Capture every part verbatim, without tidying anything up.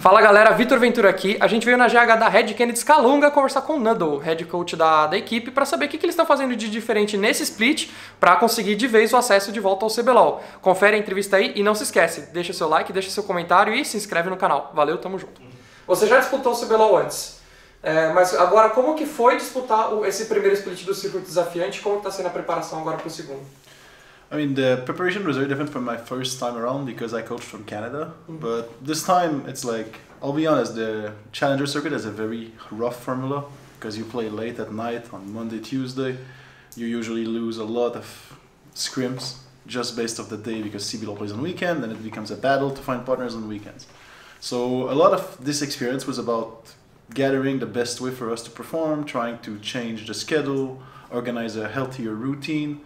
Fala galera, Vitor Ventura aqui. A gente veio na G H da Red Kennedy Scalunga conversar com o Nando, head coach da, da equipe, para saber o que, que eles estão fazendo de diferente nesse split para conseguir de vez o acesso de volta ao C B L O L. Confere a entrevista aí e não se esquece, deixa seu like, deixa seu comentário e se inscreve no canal. Valeu, tamo junto. Você já disputou o C B L O L antes, é, mas agora como que foi disputar o, esse primeiro split do circuito desafiante? Como está sendo a preparação agora para o segundo? I mean, the preparation was very different from my first time around because I coached from Canada. Mm-hmm. But this time, it's like, I'll be honest, the Challenger circuit is a very rough formula because you play late at night on Monday, Tuesday. You usually lose a lot of scrims just based off the day because C B L O L plays on weekend and it becomes a battle to find partners on weekends. So a lot of this experience was about gathering the best way for us to perform, trying to change the schedule, organize a healthier routine.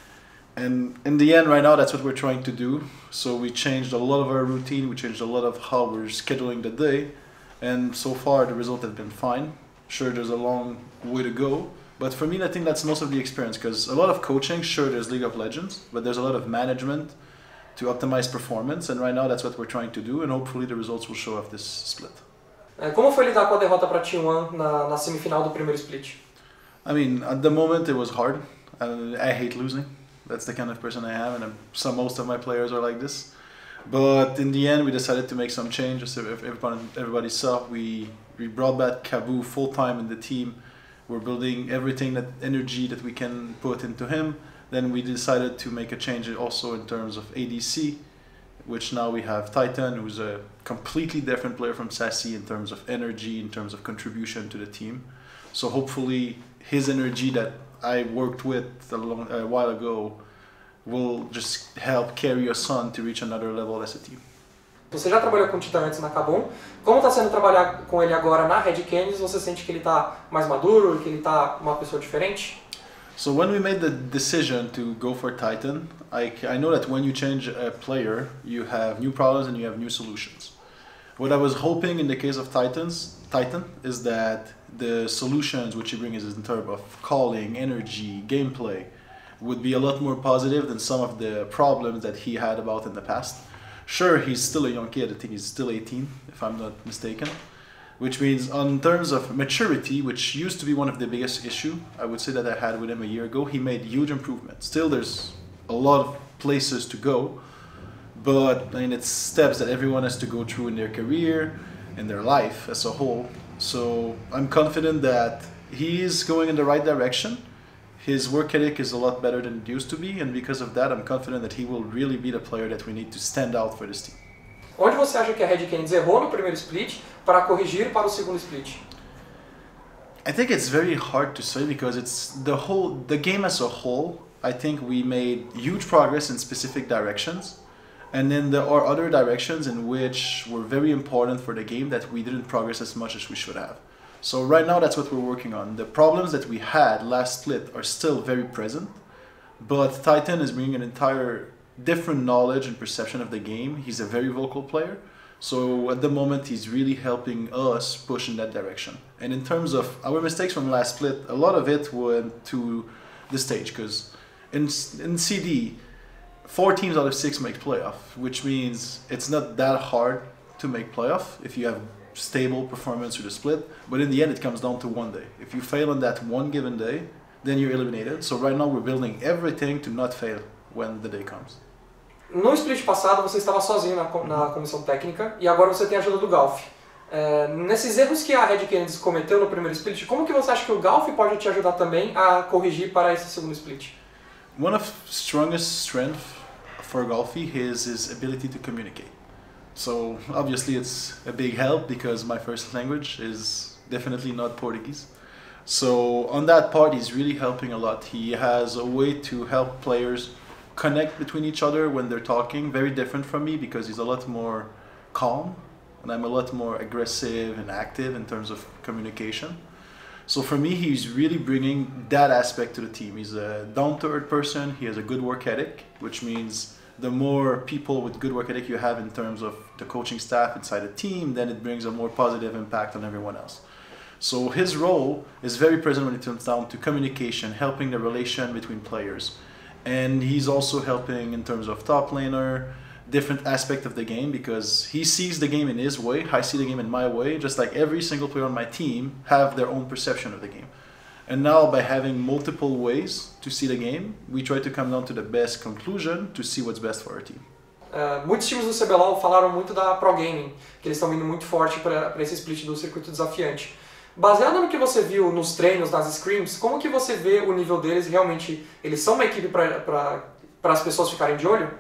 And in the end, right now, that's what we're trying to do. So we changed a lot of our routine, we changed a lot of how we're scheduling the day, and so far the result has been fine. Sure, there's a long way to go, but for me, I think that's most of the experience, because a lot of coaching, sure, there's League of Legends, but there's a lot of management to optimize performance, and right now that's what we're trying to do, and hopefully the results will show off this split. Como foi lidar com a derrota para T um na, na semifinal do primeiro split? I mean, at the moment it was hard. I, I hate losing. That's the kind of person I am, and I'm, so most of my players are like this. But in the end, we decided to make some changes. If everybody, everybody saw, we, we brought back Kabu full-time in the team. We're building everything, that energy that we can put into him. Then we decided to make a change also in terms of A D C, which now we have Titan, who's a completely different player from Sassy in terms of energy, in terms of contribution to the team. So hopefully his energy that I worked with a, long, a while ago will just help carry us on to reach another level as a team. Você já trabalhou com o Titan antes na Kabum. Como está sendo trabalhar com ele agora na Red Kennedy? Você sente que ele está mais maduro, que ele está uma pessoa diferente? So when we made the decision to go for Titan, I, I know that when you change a player, you have new problems and you have new solutions. What I was hoping in the case of Titans, Titan is that the solutions which he brings in terms of calling, energy, gameplay would be a lot more positive than some of the problems that he had about in the past. Sure, he's still a young kid, I think he's still eighteen, if I'm not mistaken. Which means on terms of maturity, which used to be one of the biggest issue, I would say that I had with him a year ago, he made huge improvements. Still there's a lot of places to go, but I mean, it's steps that everyone has to go through in their career, in their life as a whole. So I'm confident that he is going in the right direction. His work ethic is a lot better than it used to be, and because of that, I'm confident that he will really be the player that we need to stand out for this team. Onde você acha que a Red Kennedy errou no primeiro split para corrigir para o segundo split? I think it's very hard to say because it's the whole, the game as a whole. I think we made huge progress in specific directions. And then there are other directions in which were very important for the game that we didn't progress as much as we should have. So right now that's what we're working on. The problems that we had last split are still very present, but Titan is bringing an entire different knowledge and perception of the game. He's a very vocal player. So at the moment he's really helping us push in that direction. And in terms of our mistakes from last split, a lot of it went to the stage because in, in C D, four teams out of six make playoff, which means it's not that hard to make playoff if you have stable performance through the split. But in the end, it comes down to one day. If you fail on that one given day, then you're eliminated. So right now, we're building everything to not fail when the day comes. No split passado, você estava sozinho na, na comissão técnica e agora você tem a ajuda do Galf. É, nesses erros que a Red Kennedy cometeu no primeiro split, como que você acha que o Galf pode te ajudar também a corrigir para esse segundo split? One of strongest strengths for Golfi is his ability to communicate. So obviously it's a big help because my first language is definitely not Portuguese. So on that part he's really helping a lot. He has a way to help players connect between each other when they're talking, very different from me because he's a lot more calm and I'm a lot more aggressive and active in terms of communication. So for me, he's really bringing that aspect to the team. He's a down-to-earth person, he has a good work ethic, which means the more people with good work ethic you have in terms of the coaching staff inside a team, then it brings a more positive impact on everyone else. So his role is very present when it comes down to communication, helping the relation between players. And he's also helping in terms of top laner, different aspect of the game because he sees the game in his way, I see the game in my way, just like every single player on my team have their own perception of the game. And now by having multiple ways to see the game, we try to come down to the best conclusion to see what's best for our team. Uh, muitos times do C B L O L falaram muito da Pro Gaming, que eles estão vindo muito forte para esse split do circuito desafiante. Baseado no que você viu nos treinos, nas scrims, como que você vê o nível deles? Realmente, eles são uma equipe para as pessoas ficarem de olho?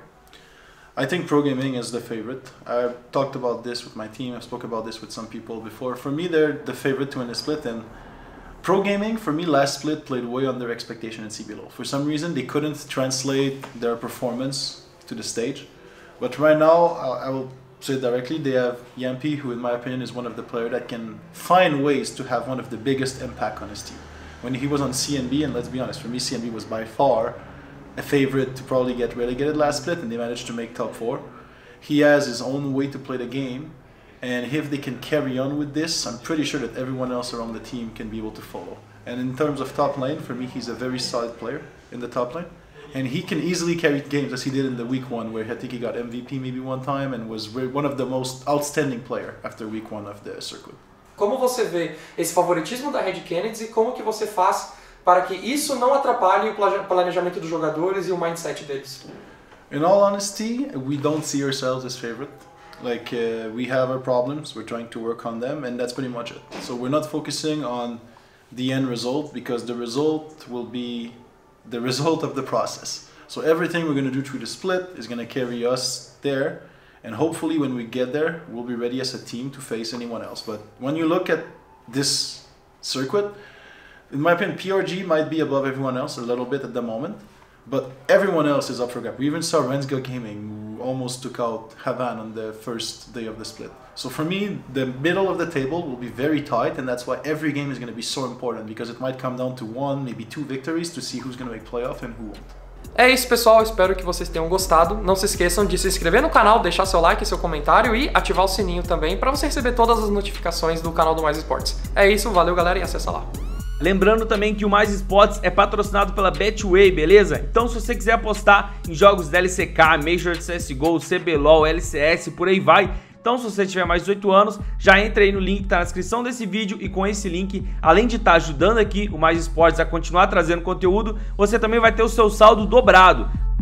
I think Pro Gaming is the favorite. I've talked about this with my team, I've spoken about this with some people before. For me, they're the favorite to win the split, and Pro Gaming, for me, last split played way under expectation in C B L O L. For some reason, they couldn't translate their performance to the stage. But right now, I will say directly, they have Yampi, who in my opinion is one of the players that can find ways to have one of the biggest impact on his team. When he was on C N B, and let's be honest, for me C N B was by far a favorite to probably get relegated last split, and they managed to make top four. He has his own way to play the game, and if they can carry on with this, I'm pretty sure that everyone else around the team can be able to follow. And in terms of top lane, for me, he's a very solid player in the top lane. And he can easily carry games as he did in the week one, where I think he got M V P maybe one time and was one of the most outstanding player after week one of the circuit. Como você vê esse favoritismo da Red Kennedy e como que você faz para que isso não atrapalhe o planejamento dos jogadores e o mindset deles? In all honesty, we don't see ourselves as favorite. Like uh, we have our problems, we're trying to work on them, and that's pretty much it. So we're not focusing on the end result because the result will be the result of the process. So everything we're going to do through the split is going to carry us there, and hopefully when we get there we'll be ready as a team to face anyone else. But when you look at this circuit, in my opinion, P R G might be above everyone else a little bit at the moment, but everyone else is up for grabs. We even saw Rensga Gaming, who almost took out Havan on the first day of the split. So for me, the middle of the table will be very tight, and that's why every game is going to be so important, because it might come down to one, maybe two victories to see who's going to make playoff and who won't. É isso, pessoal, espero que vocês tenham gostado. Não se esqueçam de se inscrever no canal, deixar seu like, seu comentário e ativar o sininho também para você receber todas as notificações do canal do Mais Esportes. É isso, valeu galera e acessa lá. Lembrando também que o Mais Esportes é patrocinado pela Betway, beleza? Então se você quiser apostar em jogos da L C K, Major C S G O, C B L O L, L C S, por aí vai. Então se você tiver mais de dezoito anos, já entra aí no link que tá na descrição desse vídeo, e com esse link, além de estar ajudando aqui o Mais Esportes a continuar trazendo conteúdo, você também vai ter o seu saldo dobrado.